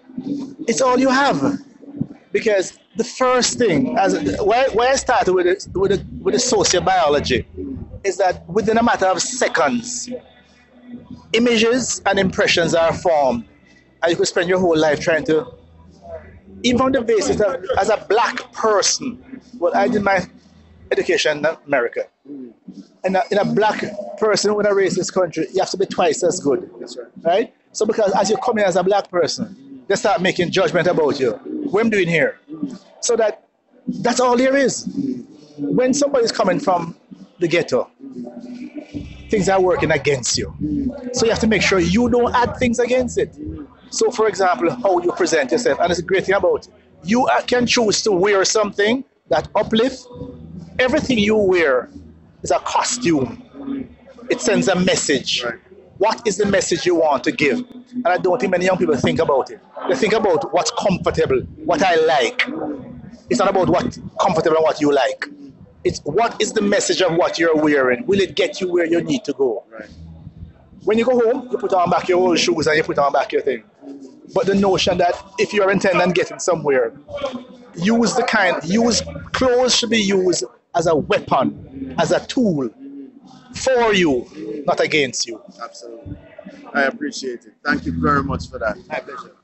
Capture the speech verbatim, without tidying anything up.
It's all you have. Because the first thing, as where, where I started with it, with the, with the sociobiology, is that within a matter of seconds, images and impressions are formed, and you could spend your whole life trying to, even on the basis of as a black person. Well, I did my education in America, and a, in a black person in a racist country, you have to be twice as good. That's right. Right? So because as you come in as a black person, they start making judgment about you. What I'm doing here. So that that's all there is. When somebody's coming from the ghetto, things are working against you. So you have to make sure you don't add things against it. So for example, how you present yourself, and it's a great thing about it. You can choose to wear something that uplifts. Everything you wear is a costume. It sends a message. Right. What is the message you want to give? And I don't think many young people think about it. They think about what's comfortable, what I like. It's not about what's comfortable and what you like. It's what is the message of what you're wearing. Will it get you where you need to go? Right. When you go home, you put on back your old shoes and you put on back your thing. But the notion that if you're intending on getting somewhere, use the kind, use clothes should be used as a weapon, as a tool for you, not against you. Absolutely. I appreciate it. Thank you very much for that. My pleasure.